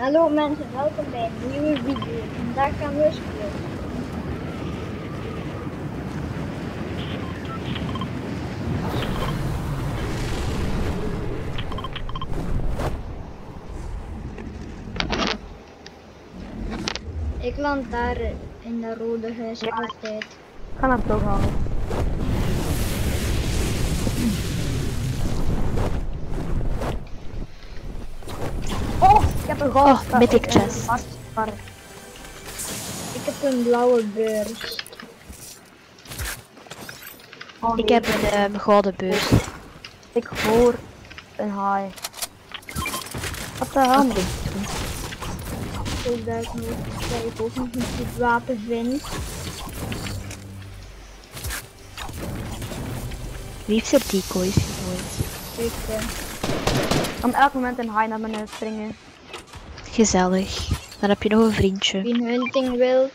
Hallo mensen, welkom bij een nieuwe video. Vandaag gaan we spelen. Ik land daar in de rode huis altijd. Ik ga naar het blok halen. Oh, ik heb een goud. mythic chest. Ik heb een blauwe beurs. Oh, Ik heb een gouden beurs. Ik hoor een haai. Wat de hel? Oké. Zodat ik nog kijk of ik nog een goed wapen vind. Wie heeft er decoys gegooid? Ik, Kan elk moment een haai naar beneden springen. Gezellig. Dan heb je nog een vriendje. wie een hunting wil.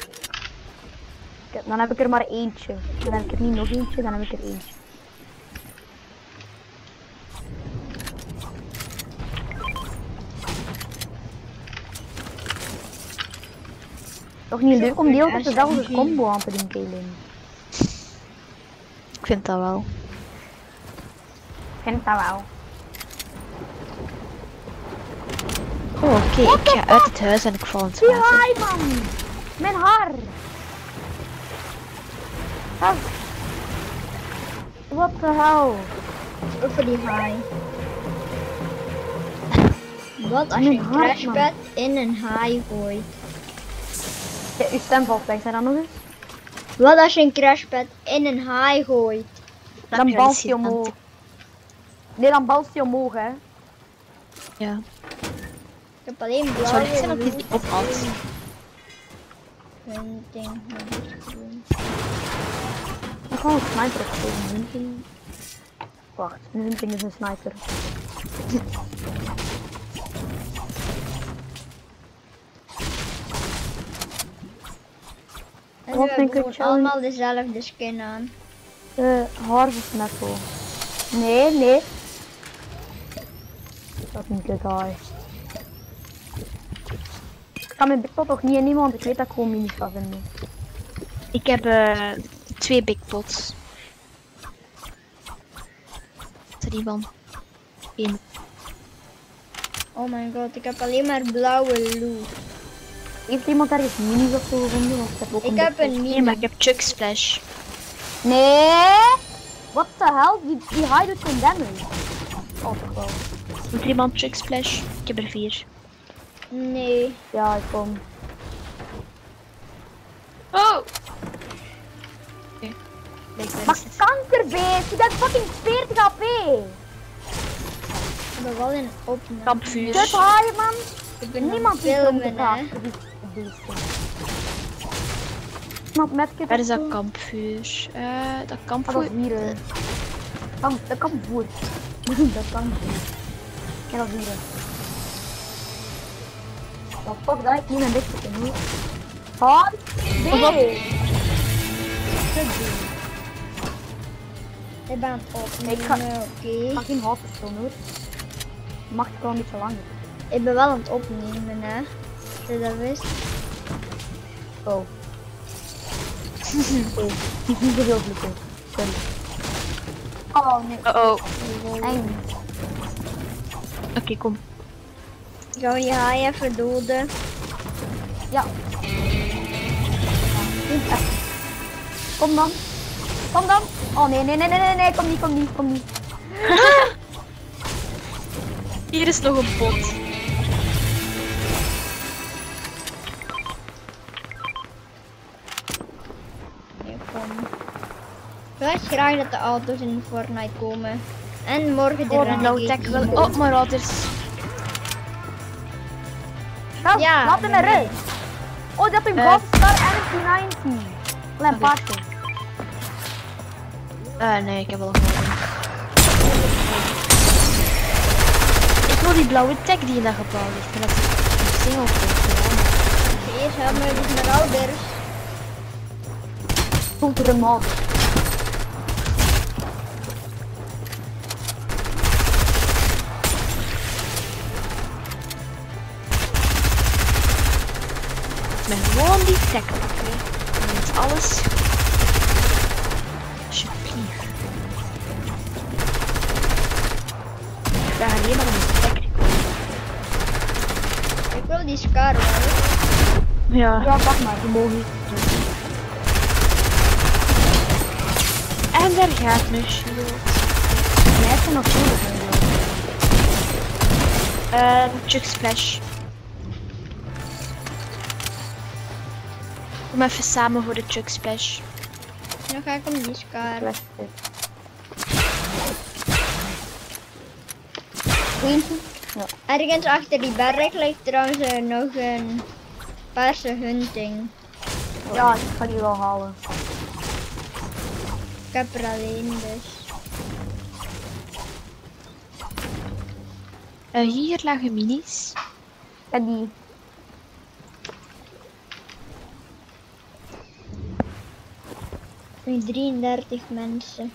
Dan heb ik er maar eentje. Dan heb ik er niet nog eentje, dan heb ik er eentje. Toch niet leuk om deel met dezelfde combo aan te doen, Kaelin? Ik vind dat wel. Ik vind dat wel. Oh, oké. Ik ga uit het huis en ik val in het Die water. haai, man! Mijn haar! Ah. What the hell? Over die haai. Wat als je Mijn een hart, crashpad in een haai gooit? Ja, uw stem valt weg, zijn dat nog eens? Wat als je een crashpad in een haai gooit? Dan balst hij omhoog. Nee, dan balst hij omhoog, hè. Ja. Ik heb alleen Het zou licht zijn blauwe dat hij die ophoudt. hunting. Ik ga een sniper opsteken. Hunting. Wacht, een hunting is een sniper. En Wat we vind ik hebben het gewoon allemaal dezelfde skin aan. Harvest metal. Nee. Dat is niet good high. Ik ga mijn bigpot toch niet in nemen, want ik weet dat ik gewoon minis ga vinden. Ik heb 2 big pots. Is er iemand? 1. Oh my god, ik heb alleen maar blauwe loot. Heeft iemand ergens minis of zo gevonden? Want ik heb ook Ik een heb bigpot. een Nee, maar mini. ik heb Chuck Splash. Nee! What the hell? Die high doet geen damage. Oh, toch wel. Moet er iemand Chuck Splash? Ik heb er 4. Nee. Ja, ik kom. Oh! Oké. Maar kankerbeest, je bent fucking 40 HP! Ik heb wel een opname. Kampvuur. Kut haaien, man! Ik ben Niemand die filmen, filmt graag hè. voor die beesten. Iemand met kip. Waar is dat kampvuur? Dat Dat kampvuur. is hier. Dat kan voer. Dat kan voer. Kijk dat hier. Wat fuck dat ik niet mijn bek te doen. Ah, nee! Ik ben aan het opnemen, Ik ga- oké. Ik ga geen hout verstoren hoor. Mag ik wel een beetje langer. Ik ben wel aan het opnemen, hè. Dat je dat wist. Oh. Oké, niet zoveel vloeken. Sorry. Oh nee. Oh. Eng. Oké, kom. Ik ga die haai even doden. Ja. Niet echt. Kom dan. Kom dan. Oh nee. Kom niet. Hier is nog een pot. Nee, kom. Ik wil echt graag dat de auto's in Fortnite komen. En morgen de Oh, Renegade low-tech wel. Eagle. Oh, maar ouders. Gast, Ja, laat hem eruit. Oh, dat is een Gold Star NT90. Alleen paardje. Nee, ik heb wel gewonnen. Ik wil die blauwe tag die in dat gebouw ligt. En dat is een single point. Eerst hebben we dus mijn ouders. Komt er een man. me gewoon die tech pakken. Dan is alles. Alsjeblieft. Ik ben alleen maar om de tech. Ik wil die Scar wel. Ja. Ja, wacht maar, die mogen niet. En daar gaat mijn shield. Mij is er nog goed. Chug splash. Kom even samen voor de chug splash. Dan ga ik om die Scar. Ja. Ergens achter die berg ligt trouwens nog een paarse hunting. Ja, ik ga die wel halen. Ik heb er alleen dus. Hier lagen minis. En die. Nu 33 mensen.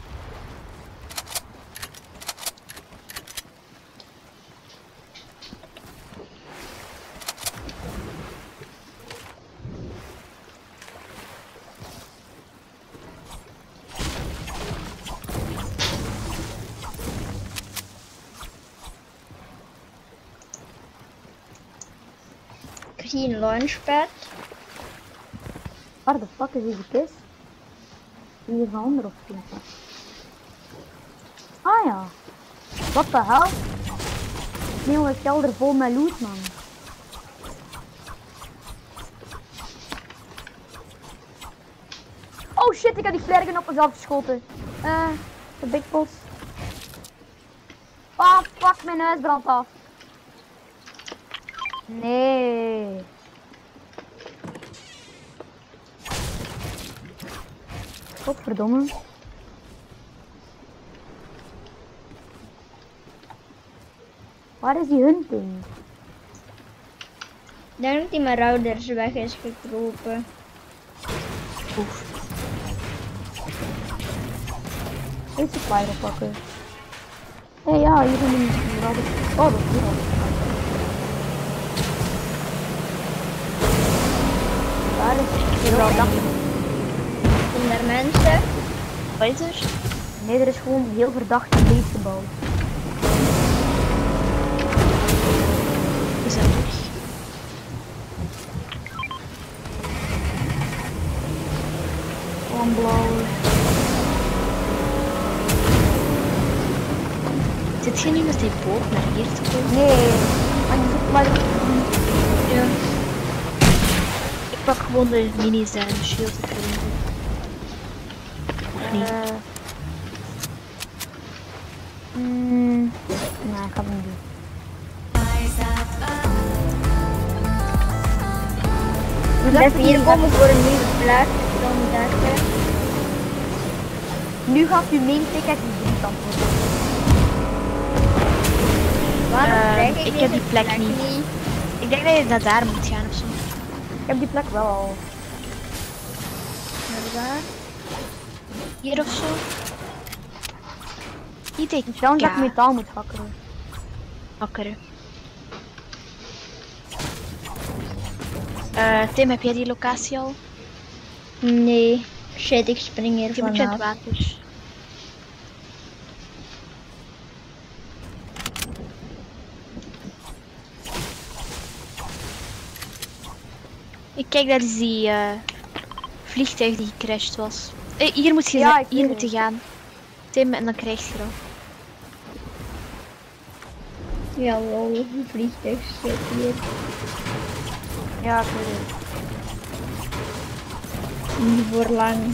Ik zie een launchpad. Waar de fuck is deze kist? Hier is een ander of zo. Ah ja. Wat de hel? Nee, een kelder vol met loot, man. Oh shit, ik heb die vlerken op mezelf geschoten. De big boss. Oh fuck, mijn huis brandt af. Nee. Godverdomme. Waar is die hunting? Ik denk dat die mijn routers weg is gekropen. Oef. Deze spider pakken. Hé ja, hier zijn die routers. Oh, dat is hier al. Waar is hier wel dak? Zijn er mensen? Wat is er? Nee, er is gewoon een heel verdacht beest gebouwd. Is dat weg? Gewoon blauw. Zit je niet met die boot naar hier te komen? Nee, maar je zit maar. Ja. Ik pak gewoon de minis en de shield te krijgen. Niet. Nee, ik ga het niet doen. We blijven hier komen voor een nieuwe plek. Dan daar. Nu gaat uw main ticket niet drie kant worden. Waarom krijg ik ik heb deze die plek niet. Ik denk dat je naar daar moet gaan of zo. Ik heb die plek wel al. Naar waar? Hier of zo. Niet denk Ik denk dat ik ja. metaal moet hakkeren. Hakkeren. Tim, heb jij die locatie al? Nee. Shit, ik spring hier Je moet in het vanaf. water. Ik kijk, dat is die vliegtuig die gecrashed was. Hier moet je, Ja, ik hier weet moet je het. gaan. Tim, en dan krijg je dat. Jawel, een vliegtuig zit hier. Ja, ik weet het. Niet voor lang.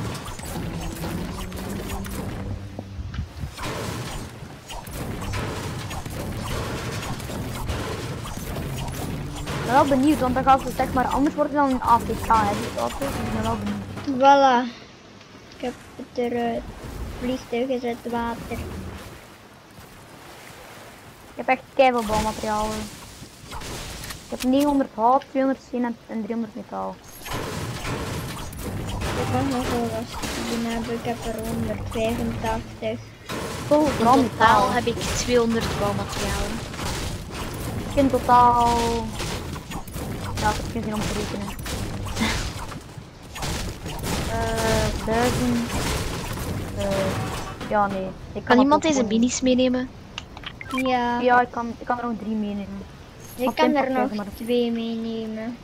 Ik ben wel benieuwd, want dan gaat het zeg maar anders worden dan een AFK. Hè, dus dat is, ik ben wel benieuwd. Voilà. Ik heb het eruit. Vliegtuig is uit het water. Ik heb echt keiveel bouwmaterialen. Ik heb 900 hout, 200 steen en 300 metaal. Ik mag nog wel wat doen hebben. Ik heb er 185. Vooral In totaal metaal. heb ik 200 bouwmaterialen. In totaal Ja, ik heb geen zin om te rekenen. 1000. Ja, nee. Kan iemand deze minis meenemen? Ja. Ja, ik kan er nog 3 meenemen. Ik Wat kan tempo er nog krijgen, maar- 2 meenemen.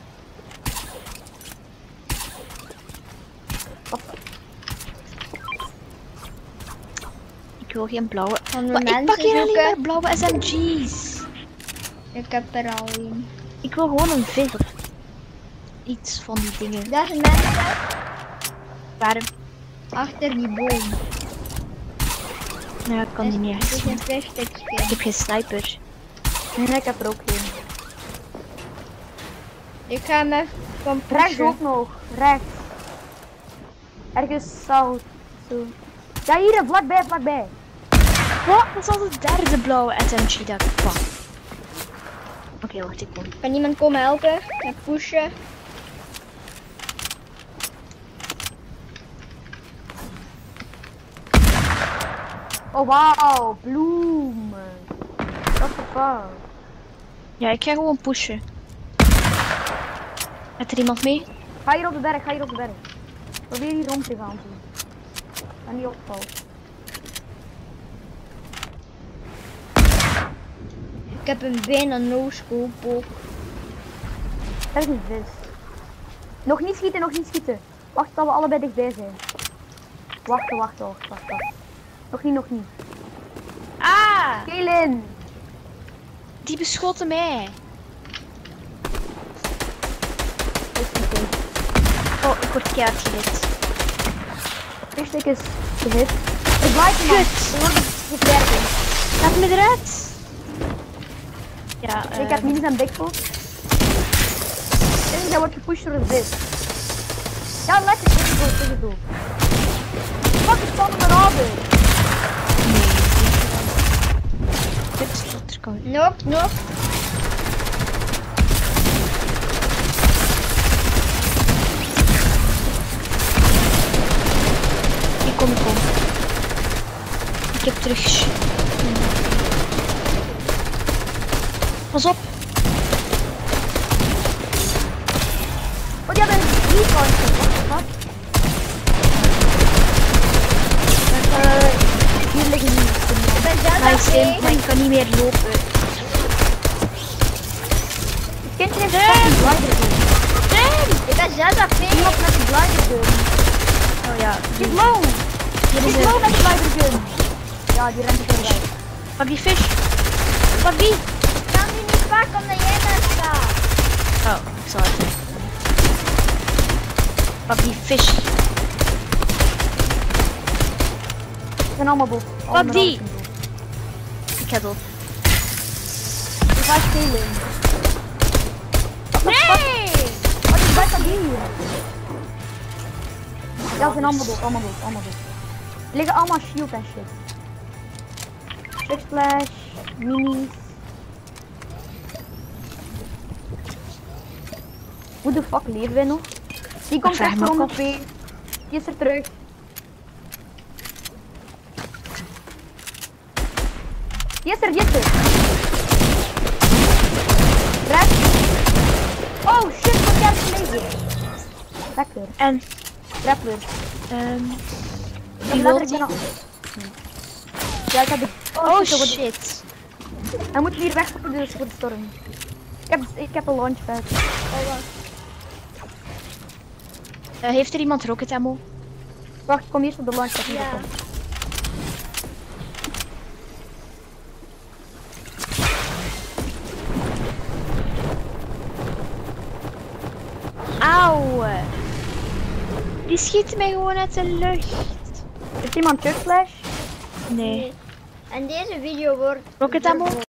Ik wil geen blauwe. Gaan we Maar ik mensen pak hier alleen zoeken? maar blauwe SMG's. Ik heb er al een. Ik wil gewoon een vis. Iets van die dingen. Daar zijn mensen Waarom? achter die boom. Nou, ik kan die niet echt Het is zien. een vluchtstukje. Ik heb geen sniper. Nee, ik heb er ook geen. Ik ga hem even van Rechts pushen. ook nog. Rechts. Ergens zout. Zo. Ja, hier, vlakbij, vlakbij. Wat? Dat is al de derde blauwe SMG dat ik pak. Oké, wacht, ik kom. Kan iemand komen helpen met pushen? Oh, wauw. Bloemen. What the fuck? Ja, ik ga gewoon pushen. Met er iemand mee? Ga hier op de berg, ga hier op de berg. Probeer hier rond te gaan. En niet opvalt. Ik heb een bijna no-scope ook. Dat is een vis. Nog niet schieten, nog niet schieten. Wacht tot we allebei dichtbij zijn. Wacht. Nog niet. Ah! Kaelin! Die beschoten mij. Dat is niet goed. Oh, ik word keihard gehit. Eerste is gehit. Ik blijf hem. Kut. Ik word gewerkt. Laat me eruit. Ja, Ik heb minis en bigfoot. En hij wordt gepusht door een vis. Ja, lekker. Dit is goed. Wat is van mijn raden? Kut, er kan... Nog. Ik kom. Ik heb terug... Pas op. Oh, die hadden een liefkantje. Wat? Hier liggen niet. Ik ben zelf Mijn aan stem, maar ik kan niet meer lopen. Het kindje heeft fucking glider gun. Ik ben zelf aan Iemand met een glider gun. Oh ja, Die is low. hier Die is is low een... met een glider gun. Ja, die rent er gewoon weg. Pak die vis. Pak die. Ik kan die niet pakken omdat jij daar staat. Oh, ik zal het doen. Pak die vis. Ze zijn allemaal boven. Pak die. Ik ga dood. Die gaat spelen. Nee! Wat is dat hier? Ja, ze zijn allemaal dood. Er liggen allemaal shield en shit. Chug splash, minis. Hoe de fuck leven wij nog? Die komt vraag echt me ook rond af. 2. Die is er terug. Die is er. Rechts. Oh shit, wat jij gelegen. Lekker. En... Grappler. Wie wil die? Ja, ik heb de... Oh shit. shit. Hij moet hier weg voor de storm. Ik heb een launchpad. Heeft er iemand rocket ammo? Wacht, kom eerst op de launchpad. Ja. Auw. Die schiet mij gewoon uit de lucht. Is iemand chug flash? Nee. En deze video wordt... Rocket ammo?